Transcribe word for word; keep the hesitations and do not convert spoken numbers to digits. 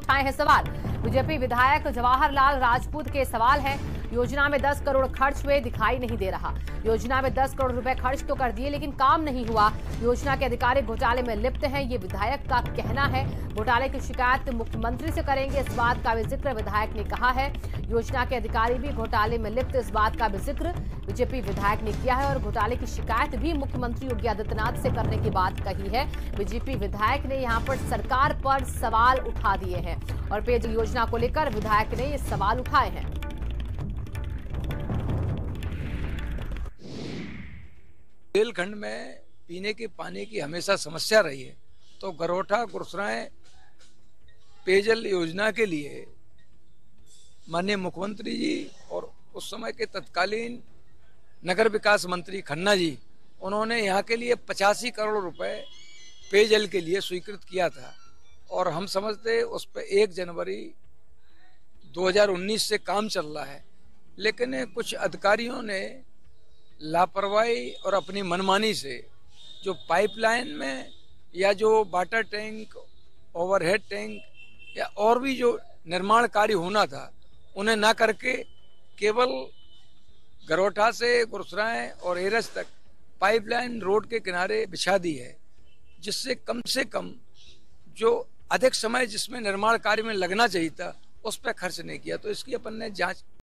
उठाए हैं सवाल। बीजेपी विधायक जवाहरलाल राजपूत के सवाल है, योजना में दस करोड़ खर्च हुए, दिखाई नहीं दे रहा। योजना में दस करोड़ रुपए खर्च तो कर दिए लेकिन काम नहीं हुआ। योजना के अधिकारी घोटाले में लिप्त हैं, ये विधायक का कहना है। घोटाले की शिकायत मुख्यमंत्री से करेंगे, इस बात का भी जिक्र विधायक ने कहा है। योजना के अधिकारी भी घोटाले में लिप्त, इस बात का भी जिक्र बीजेपी विधायक ने किया है और घोटाले की शिकायत भी मुख्यमंत्री योगी आदित्यनाथ से करने की बात कही है। बीजेपी विधायक ने यहां पर सरकार पर सवाल उठा दिए हैं और पेयजल योजना को लेकर विधायक ने ये सवाल उठाए हैं। बुंदेलखंड में पीने के पानी की हमेशा समस्या रही है, तो गरोठा गुरसराय पेयजल योजना के लिए माननीय मुख्यमंत्री जी और उस समय के तत्कालीन नगर विकास मंत्री खन्ना जी, उन्होंने यहाँ के लिए पचासी करोड़ रुपए पेयजल के लिए स्वीकृत किया था और हम समझते उस पर एक जनवरी दो हज़ार उन्नीस से काम चल रहा है, लेकिन कुछ अधिकारियों ने लापरवाही और अपनी मनमानी से जो पाइपलाइन में या जो वाटर टैंक, ओवरहेड टैंक या और भी जो निर्माण कार्य होना था उन्हें ना करके केवल गरोठा से गुरसराय और एरस तक पाइपलाइन रोड के किनारे बिछा दी है, जिससे कम से कम जो अधिक समय जिसमें निर्माण कार्य में लगना चाहिए था उस पर खर्च नहीं किया। तो इसकी अपन ने जांच